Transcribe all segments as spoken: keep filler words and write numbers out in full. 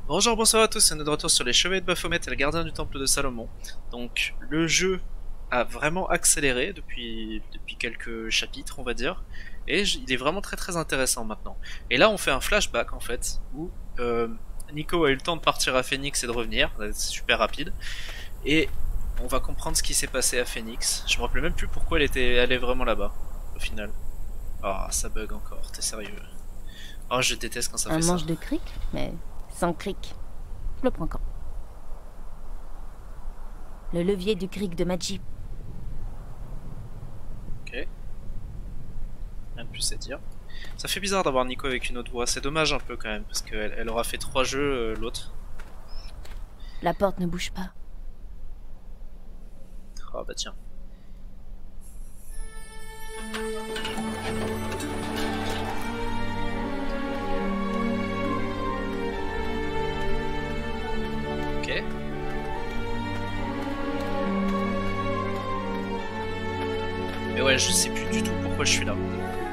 Bonjour, bonsoir à tous, on est de retour sur les Chevaliers de Baphomet et le Gardien du Temple de Salomon. Donc le jeu a vraiment accéléré depuis, depuis quelques chapitres, on va dire, et il est vraiment très très intéressant maintenant. Et là on fait un flashback en fait, où euh, Nico a eu le temps de partir à Phoenix et de revenir, c'est super rapide, et on va comprendre ce qui s'est passé à Phoenix. Je me rappelais même plus pourquoi elle était allée vraiment là-bas, au final. Ah, oh, ça bug encore, t'es sérieux. Oh, je déteste quand ça Un fait ça. manche de cric, mais sans cric. Je le prends quand? Le levier du cric de Magi. Ok. Rien de plus à dire. Ça fait bizarre d'avoir Nico avec une autre voix, c'est dommage un peu quand même, parce qu'elle elle aura fait trois jeux, euh, l'autre. La porte ne bouge pas. Ah bah tiens. Ok. Mais ouais, je sais plus du tout pourquoi je suis là.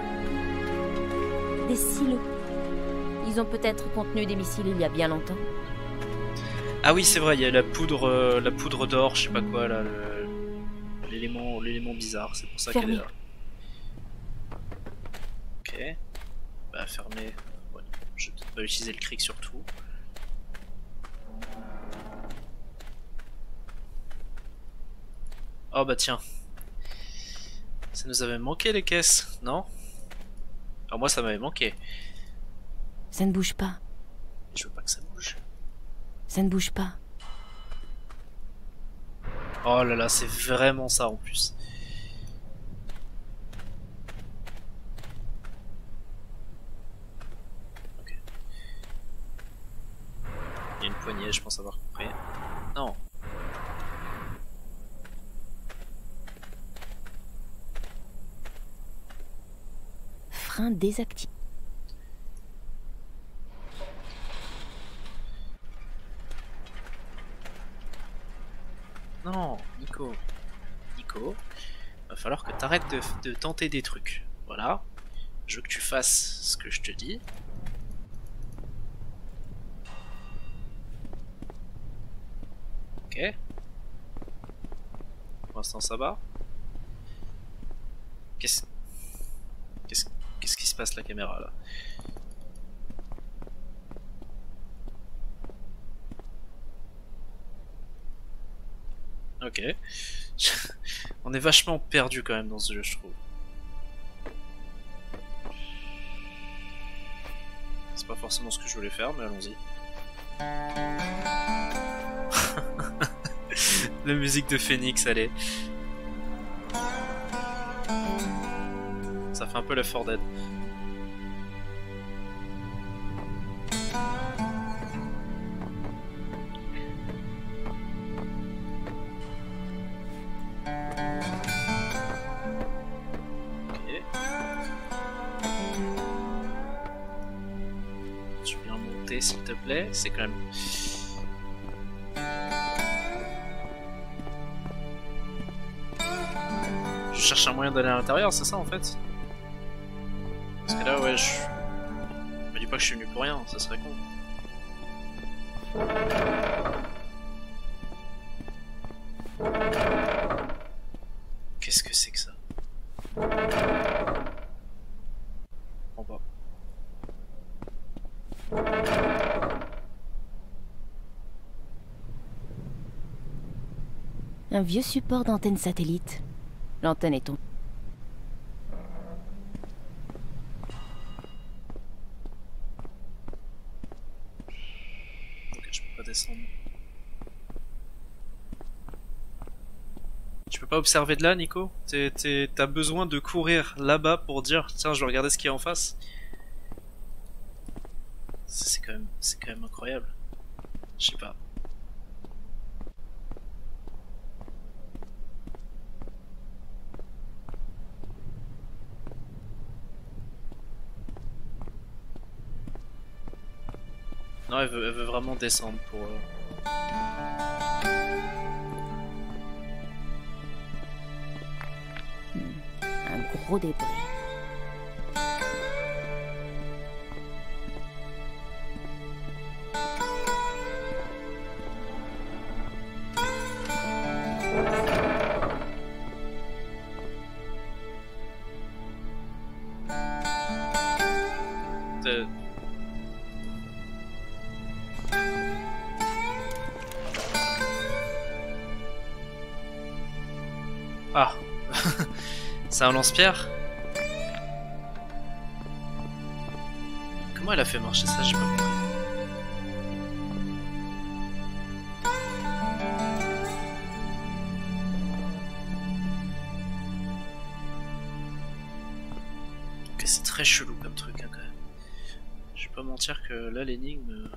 Des silos. Ils ont peut-être contenu des missiles il y a bien longtemps. Ah oui, c'est vrai, il y a la poudre, euh, la poudre d'or, je sais pas quoi là, l'élément, l'élément bizarre, c'est pour ça qu'elle est là. Ok. Bah fermer. Ouais. Je vais peut-être pas utiliser le cric surtout. Oh bah tiens. Ça nous avait manqué les caisses, non? Alors moi ça m'avait manqué. Ça ne bouge pas. Je veux pas que ça bouge. Ça ne bouge pas. Oh là là, c'est vraiment ça en plus. Ok. Il y a une poignée, je pense avoir compris. Non. Frein désactivé. Non, Nico. Nico. Va falloir que t'arrêtes de, de tenter des trucs. Voilà. Je veux que tu fasses ce que je te dis. Ok. Pour l'instant ça va. Qu'est-ce... Qu'est-ce... Qu'est-ce qui se passe la caméra là? Ok. On est vachement perdu quand même dans ce jeu, je trouve. C'est pas forcément ce que je voulais faire, mais allons-y. La musique de Phoenix, allez. Ça fait un peu la Left four Dead. S'il te plaît, c'est quand même... Je cherche un moyen d'aller à l'intérieur, c'est ça en fait? Parce que là, ouais, je... Me dis pas que je suis venu pour rien, ça serait con. Qu'est-ce que c'est que ça? On va... Un vieux support d'antenne satellite. L'antenne est tombée. Ok, je peux pas descendre. Tu peux pas observer de là, Nico? T'as besoin de courir là-bas pour dire tiens, je vais regarder ce qu'il y a en face. C'est quand même, c'est quand même incroyable. Je sais pas. Non, elle veut, elle veut vraiment descendre pour... Euh... Hmm. Un gros débris. t'as... Ah. C'est un lance-pierre. Comment elle a fait marcher ça, j'ai pas compris. Ok, c'est très chelou comme truc hein, quand même. Je vais pas mentir que là l'énigme...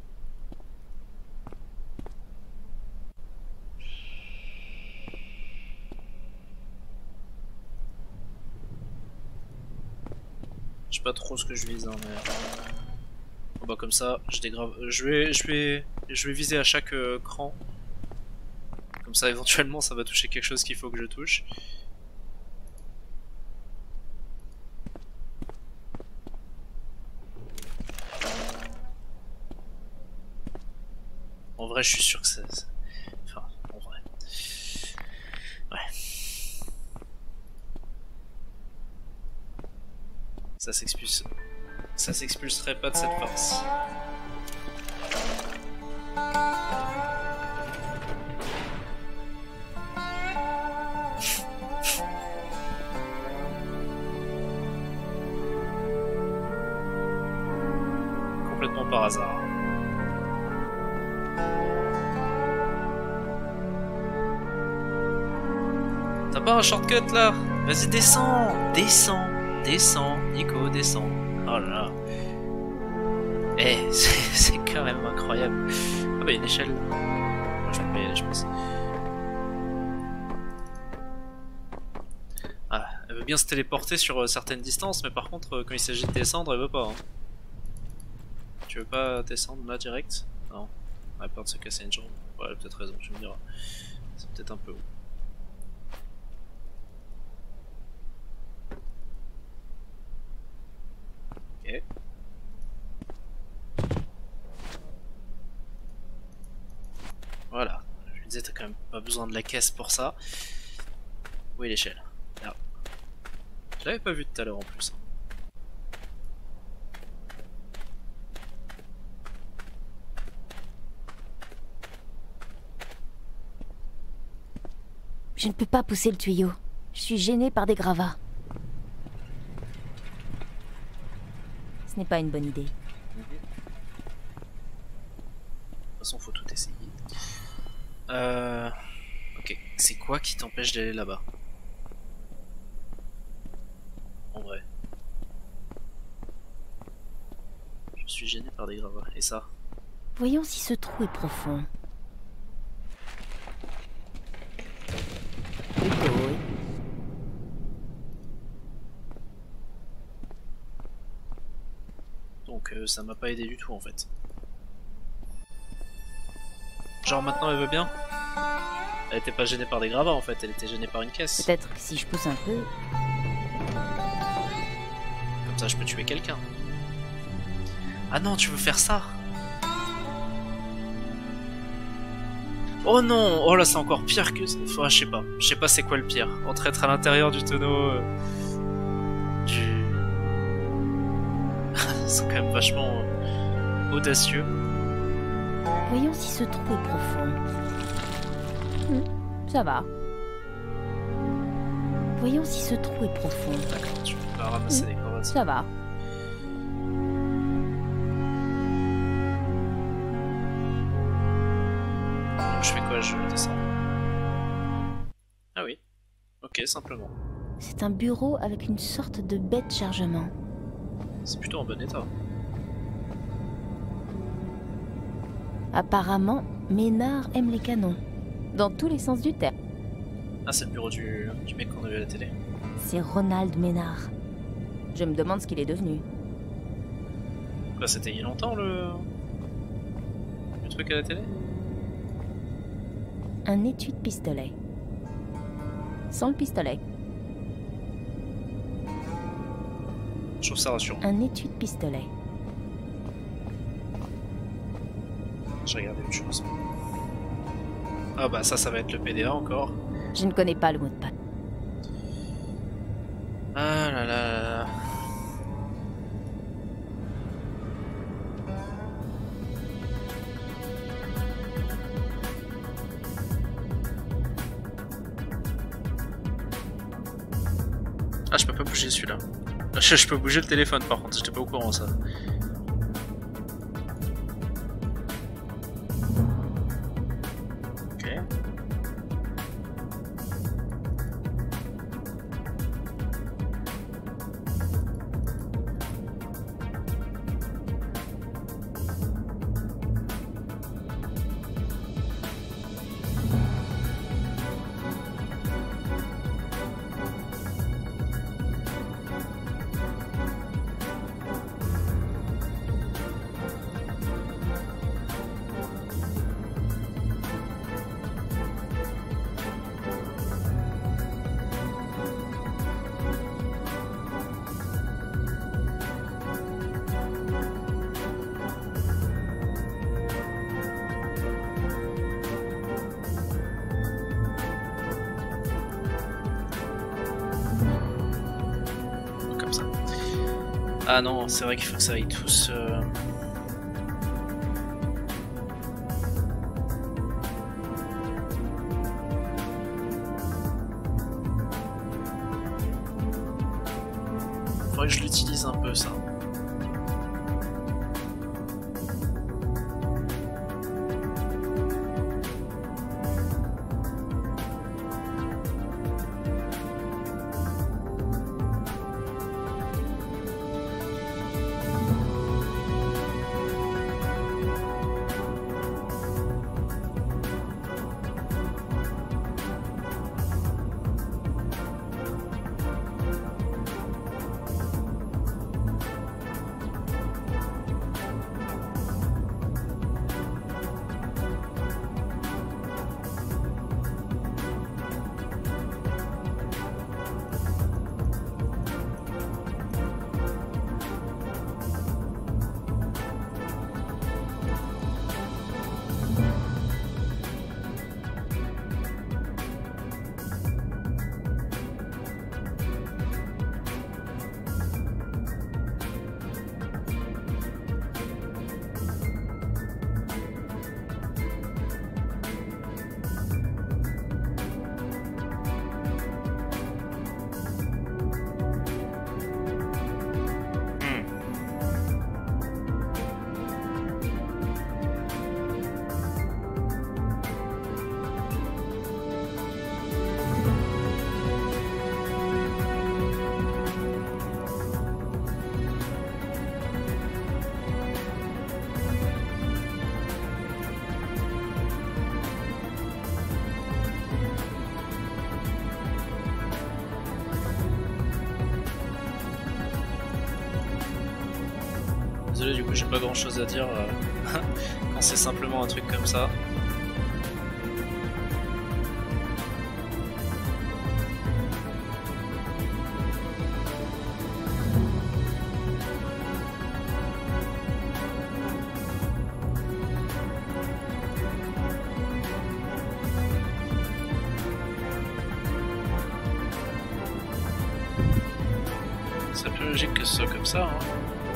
Je sais pas trop ce que je vise hein, mais... Bon bah comme ça, je dégrave... Je vais, je vais, je vais viser à chaque euh, cran. Comme ça éventuellement ça va toucher quelque chose qu'il faut que je touche. En vrai je suis sûr que c'est... Enfin, en vrai... Ouais. Ça s'expulse. Ça s'expulserait pas de cette force. Complètement par hasard. T'as pas un shortcut là? Vas-y descends, descends, descends, Nico, descends. Oh là là. Eh, c'est quand même incroyable. Ah bah une échelle. Moi je peux y aller je pense. Ah, elle veut bien se téléporter sur euh, certaines distances, mais par contre euh, quand il s'agit de descendre, elle veut pas. Hein. Tu veux pas descendre là direct? Non. Elle a peur de se casser une jambe. Ouais, elle a peut-être raison, tu me diras. C'est peut-être un peu haut. Ok. Voilà, je me disais t'as quand même pas besoin de la caisse pour ça. Où est l'échelle? Là. Je l'avais pas vu tout à l'heure en plus. Je ne peux pas pousser le tuyau. Je suis gênée par des gravats. Ce n'est pas une bonne idée. De toute façon, faut tout essayer. Euh... Ok, c'est quoi qui t'empêche d'aller là-bas? En vrai. Je suis gêné par des gravats. Et ça? Voyons si ce trou est profond. Plutôt, oui. Donc euh, ça m'a pas aidé du tout en fait. Genre maintenant elle veut bien? Elle était pas gênée par des gravats en fait, elle était gênée par une caisse. Peut-être que si je pousse un peu... Comme ça je peux tuer quelqu'un. Ah non, tu veux faire ça? Oh non! Oh là c'est encore pire que... Enfin je sais pas. Je sais pas c'est quoi le pire. Entre être à l'intérieur du tonneau... Euh... Du... c'est quand même vachement... Euh... audacieux. Voyons si ce trou est profond. Hmm, ça va. Voyons si ce trou est profond. D'accord, tu peux pas ramasser hmm, les cravates. Ça va. Donc je fais quoi? Je descends. Ah oui. Ok, simplement. C'est un bureau avec une sorte de baie de chargement. C'est plutôt en bon état. Apparemment, Ménard aime les canons. Dans tous les sens du terme. Ah, c'est le bureau du, du mec qu'on a vu à la télé. C'est Ronald Ménard. Je me demande ce qu'il est devenu. Quoi, c'était il y a longtemps le... le truc à la télé? Un étui de pistolet. Sans le pistolet. Je trouve ça rassurant. Un étui de pistolet. J'ai regardé autre chose. Ah bah ça, ça va être le P D A encore. Je ne connais pas le mot de passe. Ah là là là là. bouger celui-là. Je, je peux bouger le téléphone par contre, j'étais pas au courant ça. Ok. Ah non, c'est vrai qu'il faut que ça aille tous... Euh... Faudrait que je l'utilise un peu ça. Désolé, du coup j'ai pas grand chose à dire euh, quand c'est simplement un truc comme ça. C'est plus logique que ce soit comme ça, hein.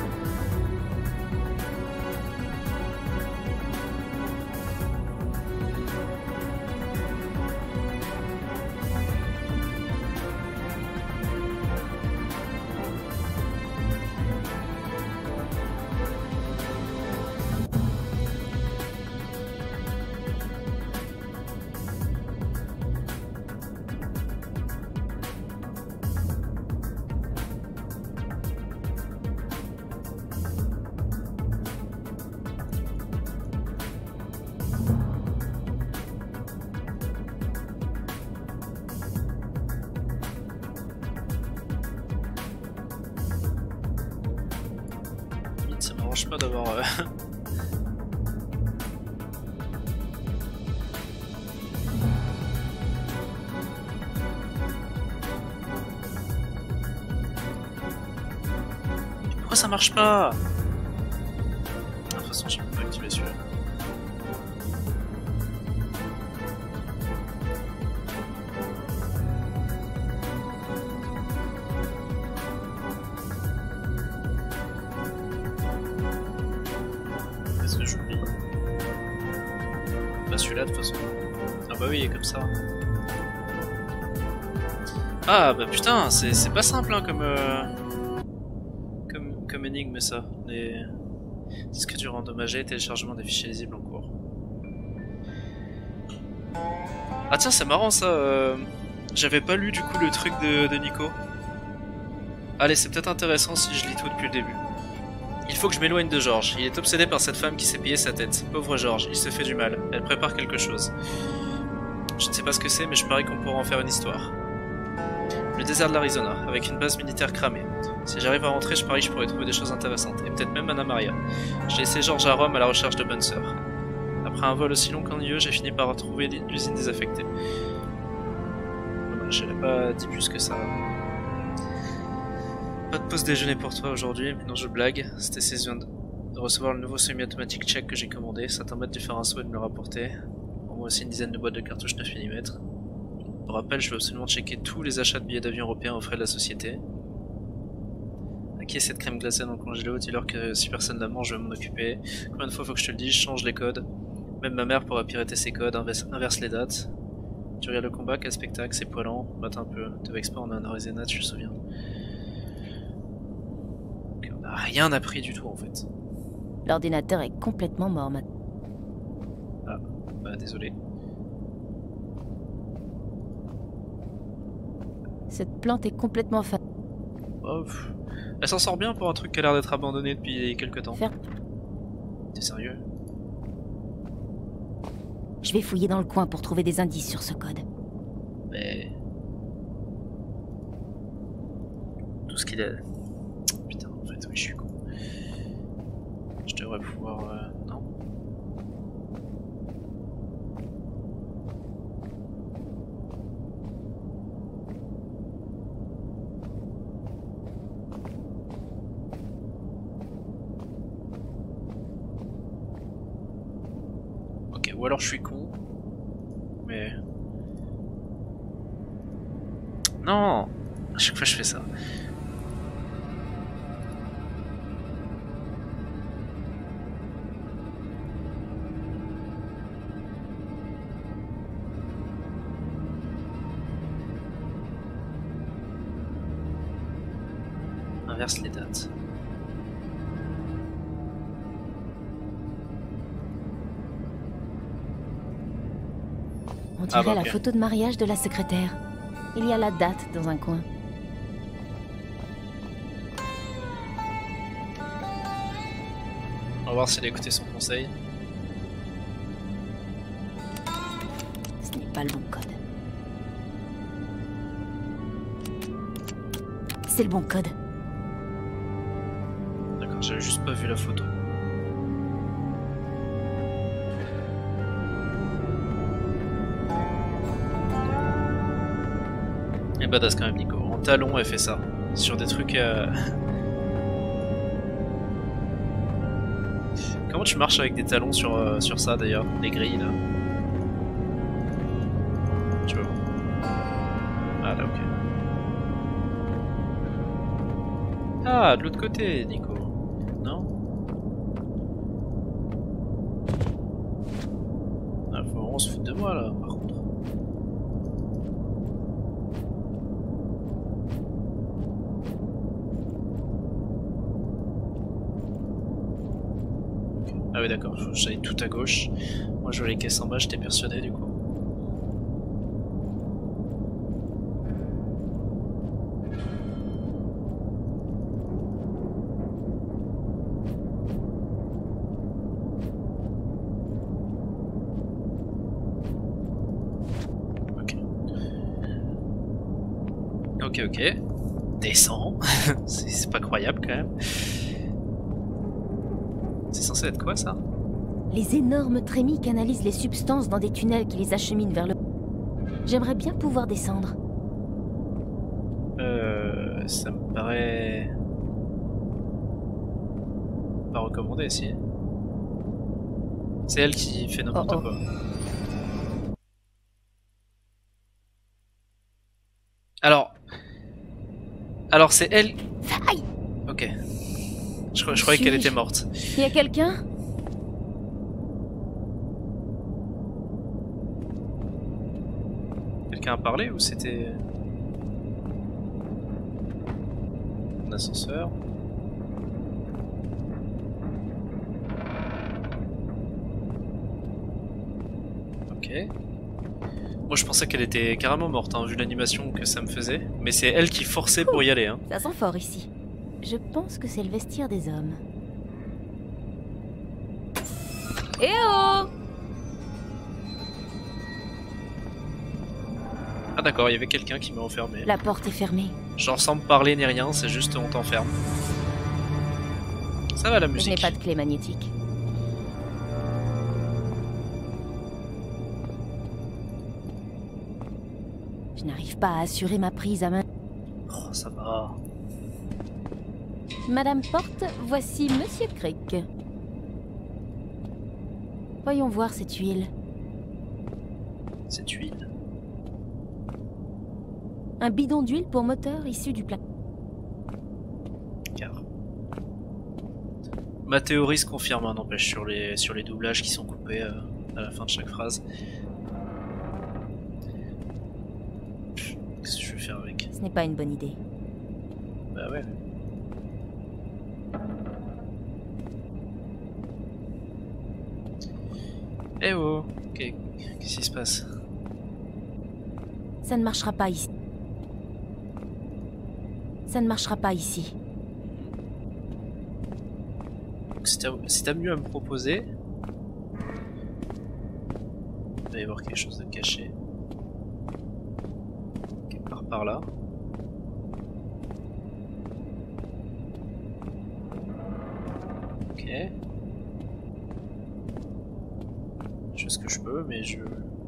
Ça m'arrange pas d'avoir... Euh... Pourquoi ça marche pas? De toute façon, je peux pas activer celui-là. Celui-là de toute façon. Ah bah oui, il est comme ça. Ah bah putain, c'est pas simple hein, comme, euh, comme comme énigme ça. Les disques durs endommagés, téléchargement des fichiers lisibles en cours. Ah tiens, c'est marrant ça. Euh... J'avais pas lu du coup le truc de, de Nico. Allez, c'est peut-être intéressant si je lis tout depuis le début. Il faut que je m'éloigne de Georges. Il est obsédé par cette femme qui s'est payé sa tête. Pauvre Georges, il se fait du mal. Elle prépare quelque chose. Je ne sais pas ce que c'est, mais je parie qu'on pourra en faire une histoire. Le désert de l'Arizona, avec une base militaire cramée. Si j'arrive à rentrer, je parie que je pourrais trouver des choses intéressantes. Et peut-être même Anna Maria. J'ai laissé Georges à Rome à la recherche de bonne sœur. Après un vol aussi long qu'ennuyeux, j'ai fini par retrouver l'usine désaffectée. Je n'avais pas dit plus que ça. Pas de pause déjeuner pour toi aujourd'hui, non je blague. C'était saison de recevoir le nouveau semi-automatique tchèque que j'ai commandé. Ça t'embête de faire un saut et de me le rapporter. Pour moi aussi une dizaine de boîtes de cartouches neuf millimètres. Pour rappel, je veux absolument checker tous les achats de billets d'avion européens aux frais de la société. À qui est cette crème glacée dans le congélo? Dis-leur que si personne la mange, je vais m'en occuper. Combien de fois faut que je te le dise? Change les codes. Même ma mère pourra pirater ses codes, inverse, inverse les dates. Tu regardes le combat, quel spectacle, c'est poilant. Batte un peu. Te vexe pas, on a un Arizona, je me souviens. Okay, on a rien appris du tout en fait. L'ordinateur est complètement mort maintenant. Ah, bah désolé. Cette plante est complètement fa... Oh, elle s'en sort bien pour un truc qui a l'air d'être abandonné depuis quelques temps. Faire... T'es sérieux? Je vais fouiller dans le coin pour trouver des indices sur ce code. Mais... Tout ce qu'il a... Putain, en fait, oui, je suis con. Je devrais pouvoir... Euh... Non. Ok, ou alors je suis con. Mais... Non! À chaque fois je fais ça. Inverse les dates. On dirait Ah bah, la okay. photo de mariage de la secrétaire. Il y a la date dans un coin. On va voir s'il a écouté son conseil. Ce n'est pas le bon code. C'est le bon code. D'accord, j'avais juste pas vu la photo. Et badass quand même Nico. En talon elle fait ça. Sur des trucs... Euh... Comment tu marches avec des talons sur, euh, sur ça d'ailleurs? Les grilles là. Tu vois. Ah là ok. Ah, de l'autre côté, Nico. Non? Ah, faut vraiment se foutre de moi là, par contre. Okay. Ah oui d'accord, faut que j'aille tout à gauche. Moi je vois les caisses en bas, j'étais persuadé du coup. Ok, ok. Descends. C'est pas croyable quand même. C'est censé être quoi ça? Les énormes trémies canalisent les substances dans des tunnels qui les acheminent vers le... J'aimerais bien pouvoir descendre. Euh... Ça me paraît... pas recommandé si. C'est elle qui fait n'importe oh, oh. quoi. Alors... Alors c'est elle... Aïe. Ok. Je, je croyais qu'elle était morte. Il y a quelqu'un? Quelqu'un a parlé ou c'était... ascenseur. Ok. Moi je pensais qu'elle était carrément morte, hein, vu l'animation que ça me faisait. Mais c'est elle qui forçait pour y aller. Hein. Ça sent fort ici. Je pense que c'est le vestiaire des hommes. Eh oh! Ah d'accord, il y avait quelqu'un qui m'a enfermé. La porte est fermée. Genre sans me parler ni rien, c'est juste on t'enferme. Ça va la musique. Je n'ai pas de clé magnétique. Je n'arrive pas à assurer ma prise à main. Oh, ça va. Madame Porte, voici Monsieur Crick. Voyons voir cette huile. Cette huile. Un bidon d'huile pour moteur issu du plat. Car. Ma théorie se confirme, hein, n'empêche, sur les, sur les doublages qui sont coupés euh, à la fin de chaque phrase. Qu'est-ce que je vais faire avec? Ce n'est pas une bonne idée. Bah ouais. Eh oh, ok, qu'est-ce qui se passe? Ça ne marchera pas ici. Ça ne marchera pas ici. Si t'as si t'as mieux à me proposer, il va y avoir quelque chose de caché. Quelque part par là. Ok. Je fais ce que je peux, mais je...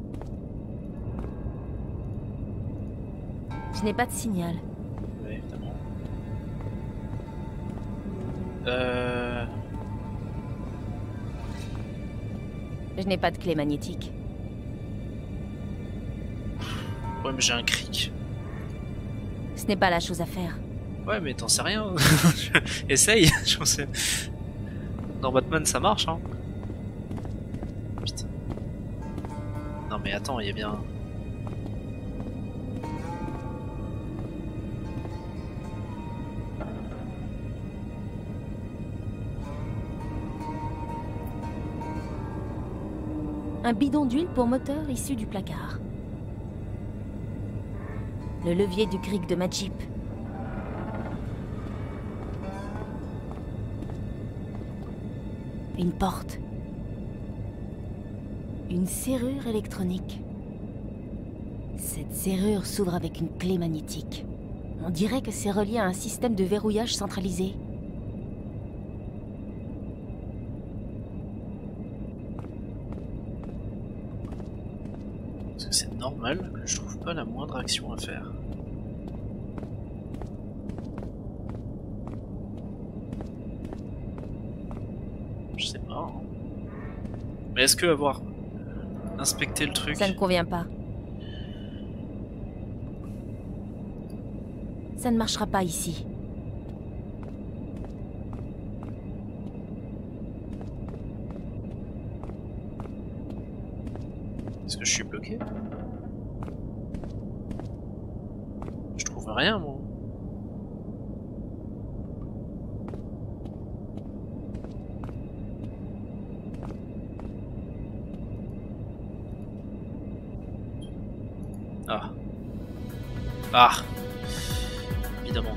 Je n'ai pas de signal. Oui, évidemment. Euh... Je n'ai pas de clé magnétique. Ouais, mais j'ai un cric. Ce n'est pas la chose à faire. Ouais, mais t'en sais rien. Essaye, je sais. Dans Batman, ça marche, hein. Putain. Non, mais attends, il y a bien... Un bidon d'huile pour moteur issu du placard. Le levier du cric de ma Jeep. Une porte. Une serrure électronique. Cette serrure s'ouvre avec une clé magnétique. On dirait que c'est relié à un système de verrouillage centralisé. Parce que c'est normal que je trouve pas la moindre action à faire. Je sais pas. Hein. Mais est-ce que avoir inspecté le truc... Ça ne convient pas. Ça ne marchera pas ici. Est-ce que je suis bloqué? Je trouve rien, moi. Ah. Ah. Évidemment.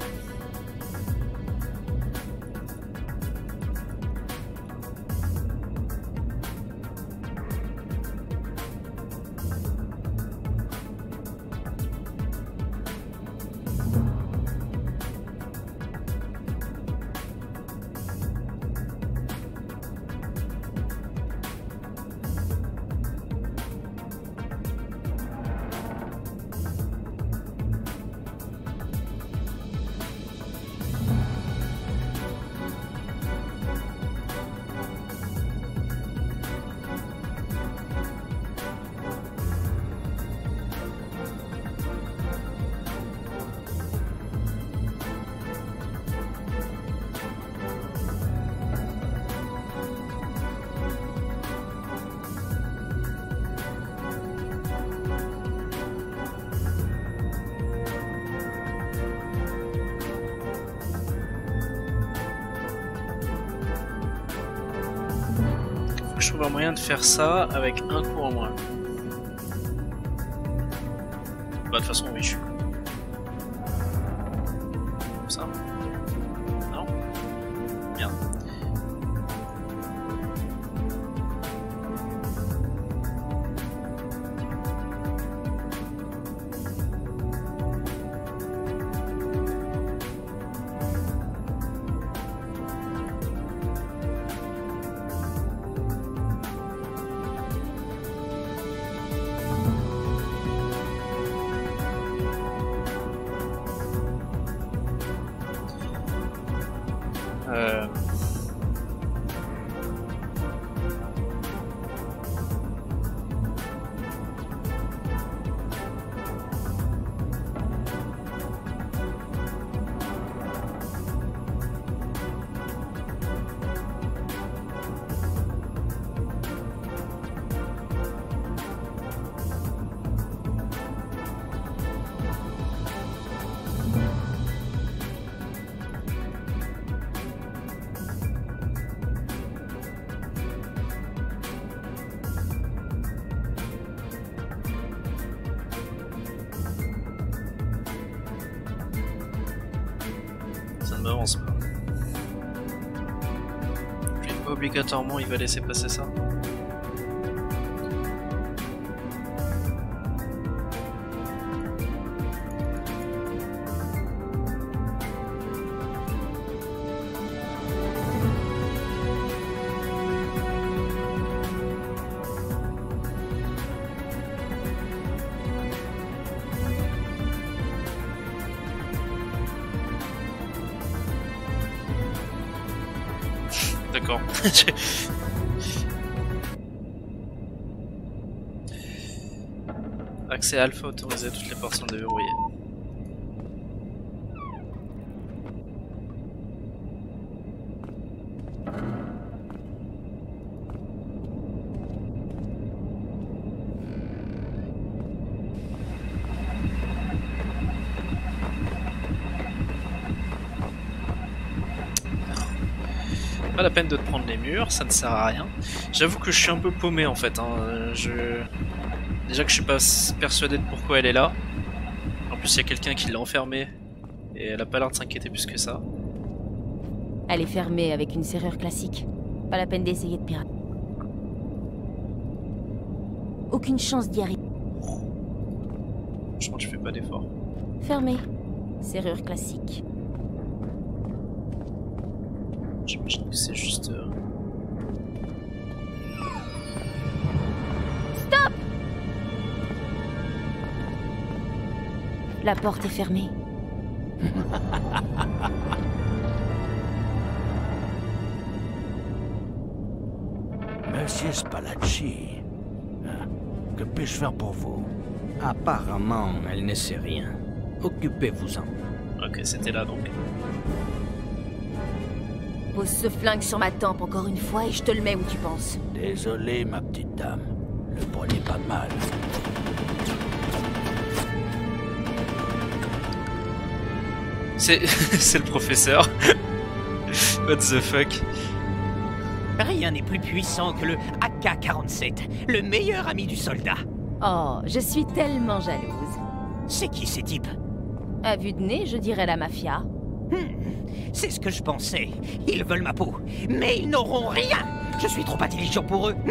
je trouve un moyen de faire ça avec un coup en moins. Bah, de toute façon, oui, je suis con. Comme ça. Non? Bien. Euh... Ça ne m'avance pas. Puis obligatoirement il va laisser passer ça. D'accord. Accès alpha autorisé, toutes les portes sont déverrouillées. Pas la peine de te prendre les murs, ça ne sert à rien. J'avoue que je suis un peu paumé en fait. Hein. Je... Déjà que je suis pas persuadé de pourquoi elle est là. En plus il y a quelqu'un qui l'a enfermée et elle a pas l'air de s'inquiéter plus que ça. Elle est fermée avec une serrure classique. Pas la peine d'essayer de pirater. Aucune chance d'y arriver. Je crois que je fais pas d'effort. Fermée. Serrure classique. J'imagine que c'est juste... Euh... Stop! La porte est fermée. Monsieur Spalacci, que puis-je faire pour vous? Apparemment, elle ne sait rien. Occupez-vous-en. Ok, c'était là donc. Pose ce flingue sur ma tempe encore une fois et je te le mets où tu penses. Désolé, ma petite dame. Le prenez pas mal. C'est c'est le professeur. What the fuck? Rien n'est plus puissant que le A K quarante-sept, le meilleur ami du soldat. Oh, je suis tellement jalouse. C'est qui ces types? À vue de nez, je dirais la mafia. Hmm, c'est ce que je pensais. Ils veulent ma peau, mais ils n'auront rien. Je suis trop intelligent pour eux.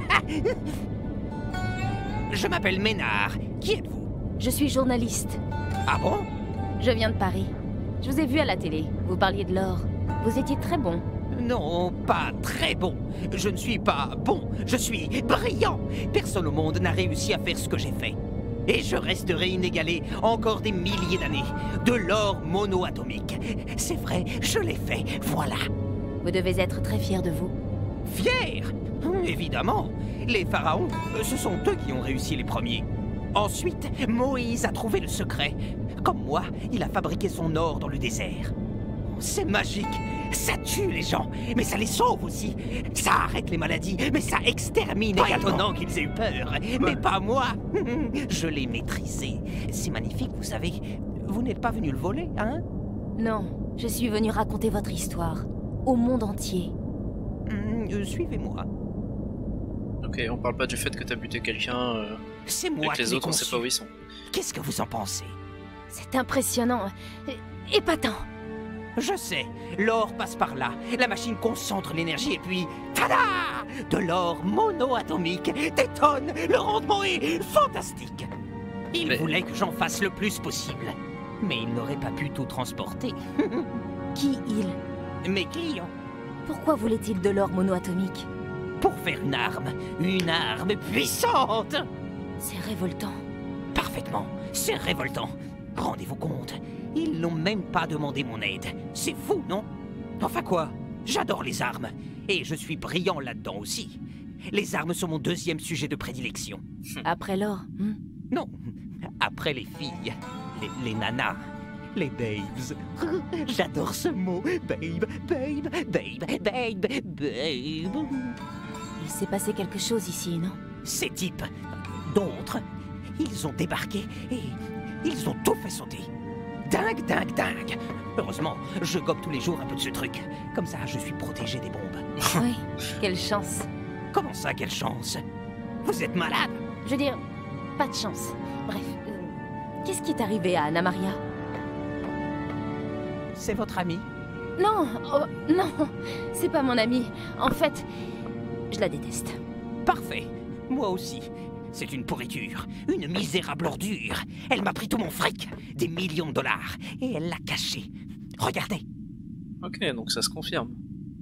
Je m'appelle Ménard. Qui êtes-vous? Je suis journaliste. Ah bon? Je viens de Paris. Je vous ai vu à la télé. Vous parliez de l'or. Vous étiez très bon. Non, pas très bon. Je ne suis pas bon, je suis brillant. Personne au monde n'a réussi à faire ce que j'ai fait. Et je resterai inégalé encore des milliers d'années. De l'or monoatomique. C'est vrai, je l'ai fait, voilà. Vous devez être très fier de vous. Fier? Évidemment. Les pharaons, ce sont eux qui ont réussi les premiers. Ensuite, Moïse a trouvé le secret. Comme moi, il a fabriqué son or dans le désert. C'est magique. Ça tue les gens, mais ça les sauve aussi. Ça arrête les maladies, mais ça extermine. Pas étonnant qu'ils aient eu peur, mais pas moi. Je l'ai maîtrisé. C'est magnifique, vous savez. Vous n'êtes pas venu le voler, hein? Non, je suis venu raconter votre histoire. Au monde entier. Mmh, Suivez-moi. Ok, on parle pas du fait que t'as buté quelqu'un euh, C'est et moi que qui les l'ai autres on sait conçu. pas où ils sont. Qu'est-ce que vous en pensez? C'est impressionnant. é- Épatant. Je sais, l'or passe par là. La machine concentre l'énergie et puis... Tada! De l'or monoatomique. Des tonnes. Le rendement est fantastique. Il Mais- voulait que j'en fasse le plus possible. Mais il n'aurait pas pu tout transporter. Qui il? Mes clients. Pourquoi voulait-il de l'or monoatomique? Pour faire une arme. Une arme puissante. C'est révoltant. Parfaitement. C'est révoltant. Rendez-vous compte, ils n'ont même pas demandé mon aide. C'est fou, non? Enfin quoi? J'adore les armes. Et je suis brillant là-dedans aussi. Les armes sont mon deuxième sujet de prédilection. Après l'or, hmm? Non, après les filles, les, les nanas, les babes. J'adore ce mot. Babe, babe, babe, babe, babe. Il s'est passé quelque chose ici, non? Ces types, d'autres, ils ont débarqué et ils ont tout fait sauter. Dingue, dingue, dingue. Heureusement, je gobe tous les jours un peu de ce truc. Comme ça, je suis protégé des bombes. Oui, quelle chance. Comment ça, quelle chance? Vous êtes malade? Je veux dire, pas de chance. Bref, euh, qu'est-ce qui est arrivé à Anna Maria? C'est votre ami? Non, oh, non, c'est pas mon amie. En fait, je la déteste. Parfait. Moi aussi. C'est une pourriture, une misérable ordure. Elle m'a pris tout mon fric, des millions de dollars, et elle l'a caché. Regardez. Ok, donc ça se confirme.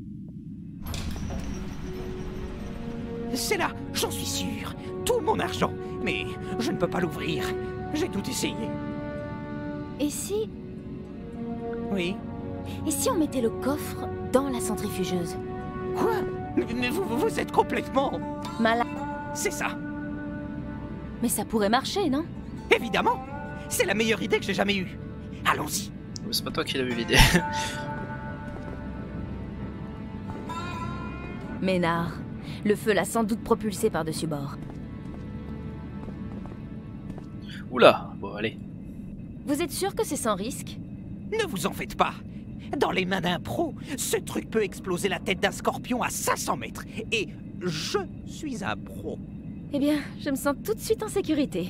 C'est là, j'en suis sûr. Tout mon argent. Mais je ne peux pas l'ouvrir. J'ai tout essayé. Et si... Oui. Et si on mettait le coffre dans la centrifugeuse? Quoi? Mais, mais vous, vous êtes complètement... Malade. C'est ça. Mais ça pourrait marcher, non? Évidemment. C'est la meilleure idée que j'ai jamais eue. Allons-y. Mais c'est pas toi qui l'as eu l'idée. Ménard. Le feu l'a sans doute propulsé par-dessus bord. Oula, bon allez. Vous êtes sûr que c'est sans risque? Ne vous en faites pas. Dans les mains d'un pro, ce truc peut exploser la tête d'un scorpion à cinq cents mètres. Et je suis un pro. Eh bien, je me sens tout de suite en sécurité.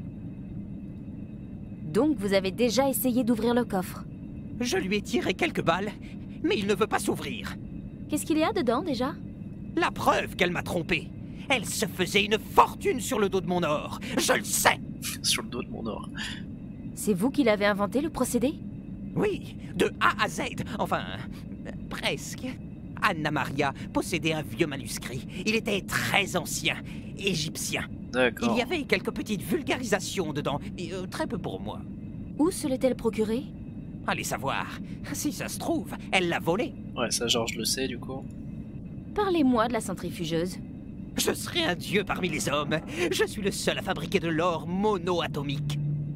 Donc, vous avez déjà essayé d'ouvrir le coffre? Je lui ai tiré quelques balles, mais il ne veut pas s'ouvrir. Qu'est-ce qu'il y a dedans, déjà? La preuve qu'elle m'a trompé. Elle se faisait une fortune sur le dos de mon or. Je le sais. Sur le dos de mon or. C'est vous qui l'avez inventé, le procédé? Oui, de A à Z. Enfin, euh, presque. Anna Maria possédait un vieux manuscrit. Il était très ancien, égyptien. D'accord. Il y avait quelques petites vulgarisations dedans, et euh, très peu pour moi. Où se l'est-elle procurée? Allez savoir. Si ça se trouve, elle l'a volé. Ouais, ça Georges le sait du coup. Parlez-moi de la centrifugeuse. Je serai un dieu parmi les hommes. Je suis le seul à fabriquer de l'or monoatomique.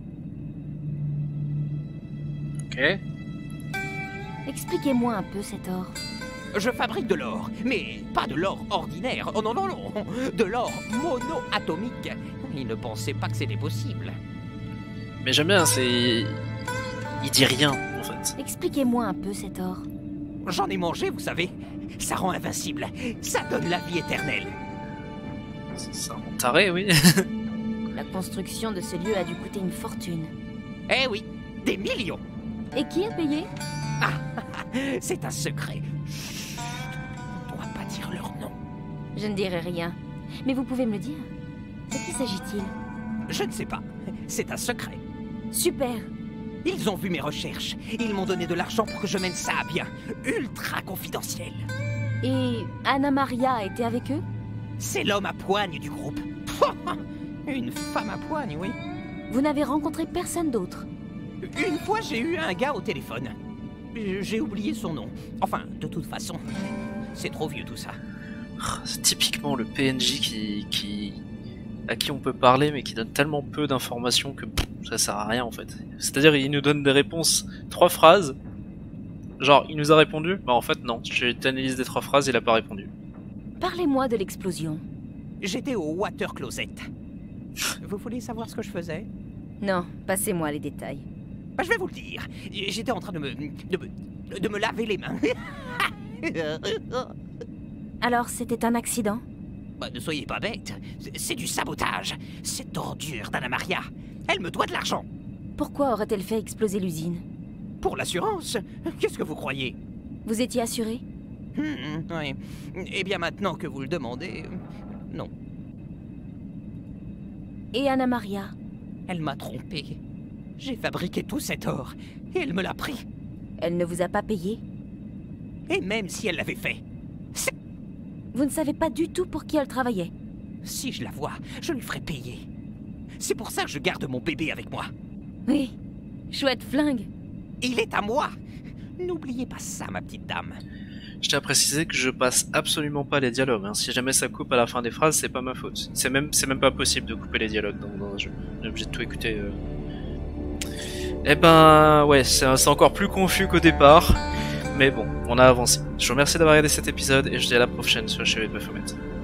Ok. Expliquez-moi un peu cet or. Je fabrique de l'or, mais pas de l'or ordinaire. Oh non, non, non. De l'or monoatomique. Il ne pensait pas que c'était possible. Mais j'aime bien, c'est... Il dit rien, en fait. Expliquez-moi un peu cet or. J'en ai mangé, vous savez. Ça rend invincible. Ça donne la vie éternelle. C'est un taré, oui. La construction de ce lieu a dû coûter une fortune. Eh oui, des millions. Et qui a payé? C'est un secret. Chut, on ne doit pas dire leur nom. Je ne dirai rien. Mais vous pouvez me le dire. De qui s'agit-il? Je ne sais pas. C'est un secret. Super. Ils ont vu mes recherches. Ils m'ont donné de l'argent pour que je mène ça à bien. Ultra confidentiel. Et Anna Maria a été avec eux? C'est l'homme à poigne du groupe. Une femme à poigne, oui. Vous n'avez rencontré personne d'autre? Une fois, j'ai eu un gars au téléphone. J'ai oublié son nom. Enfin, de toute façon, c'est trop vieux tout ça. C'est typiquement le P N J qui, qui... à qui on peut parler mais qui donne tellement peu d'informations que pff, ça sert à rien en fait. C'est-à-dire il nous donne des réponses, trois phrases, genre il nous a répondu, bah en fait non, j'ai analysé des trois phrases, il a pas répondu. Parlez-moi de l'explosion. J'étais au water closet. Vous voulez savoir ce que je faisais? Non, passez-moi les détails. Bah, je vais vous le dire. J'étais en train de me, de me, de me laver les mains. Alors c'était un accident? Bah, ne soyez pas bête. C'est du sabotage. Cette ordure d'Anna Maria. Elle me doit de l'argent. Pourquoi aurait-elle fait exploser l'usine? Pour l'assurance. Qu'est-ce que vous croyez? Vous étiez assuré? Hmm, oui. Eh bien, maintenant que vous le demandez... Non. Et Anna Maria? Elle m'a trompé. J'ai fabriqué tout cet or. Et elle me l'a pris. Elle ne vous a pas payé? Et même si elle l'avait fait... Vous ne savez pas du tout pour qui elle travaillait? Si je la vois, je lui ferai payer. C'est pour ça que je garde mon bébé avec moi. Oui. Chouette flingue. Il est à moi. N'oubliez pas ça, ma petite dame. Je tiens à préciser que je passe absolument pas les dialogues. Hein. Si jamais ça coupe à la fin des phrases, c'est pas ma faute. C'est même, c'est même pas possible de couper les dialogues dans, dans un jeu. On est obligé de tout écouter. Euh... Eh ben, ouais, c'est, c'est encore plus confus qu'au départ. Mais bon, on a avancé. Je vous remercie d'avoir regardé cet épisode et je vous dis à la prochaine sur la Chevalier de Baphomet.